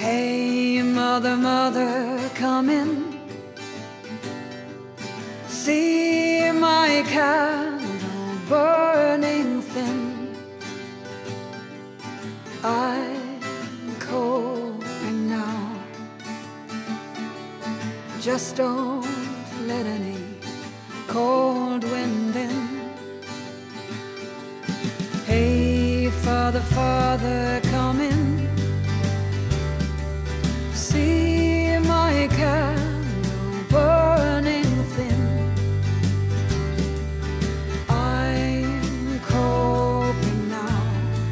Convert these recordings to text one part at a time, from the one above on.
Hey, mother, mother, come in. See my candle burning thin. I'm coping now. Just don't let any cold wind in. Hey, Father, Father, come in. See my candle burning thin. I'm coping now.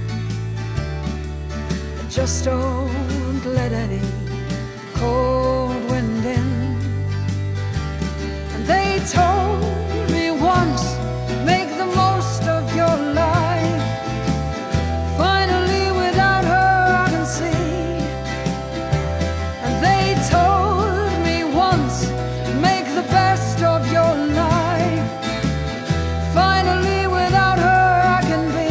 Just don't let any cold wind in. And they told me once, make the most of your life. Finally, without her, I can see. And they told me once, make the best of your life. Finally, without her, I can be.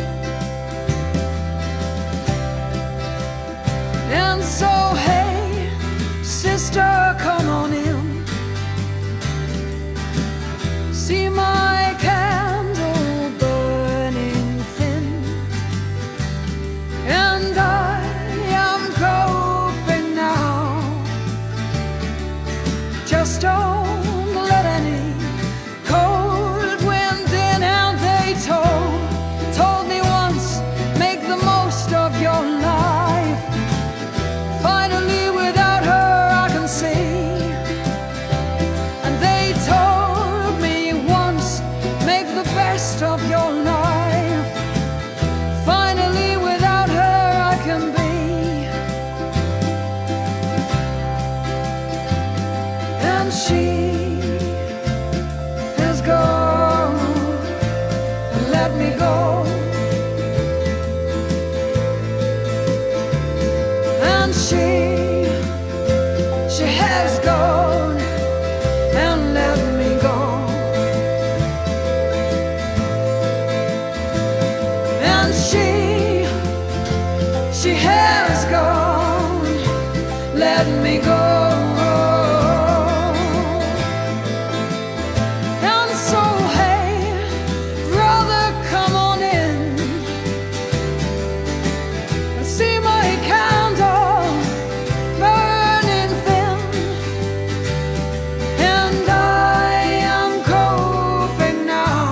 And so, hey, sister, come on in. See my candle burning thin. And I am coping now. Just don't let any cold wind in. And they told me once, make the most of your life. Finally, without her, I can see. And they told me once, make the best of your life. Finally, without her, I can be. And she is gone, let me go. And she has gone and let me go. And she has gone, let me go. And so, hey, brother, come on in and see my candle burning thin. And I am coping now.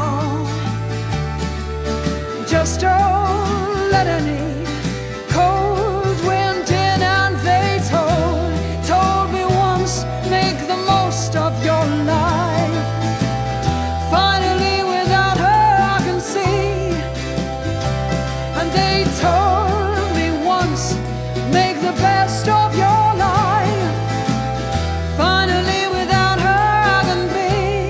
Just don't let any cold wind in. And they told me once, make the most of your life. Finally, without her, I can see. And they told me once, make the best of your life. Finally, without her, I can be.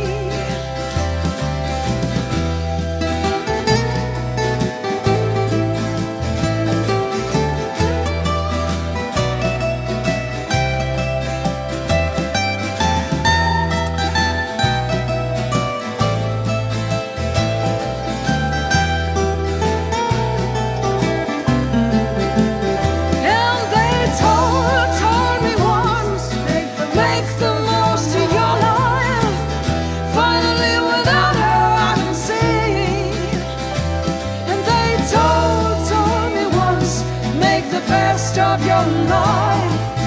And they told me once, make the most of your life. Finally, without her, I can see. And they told me once, make the best of your life.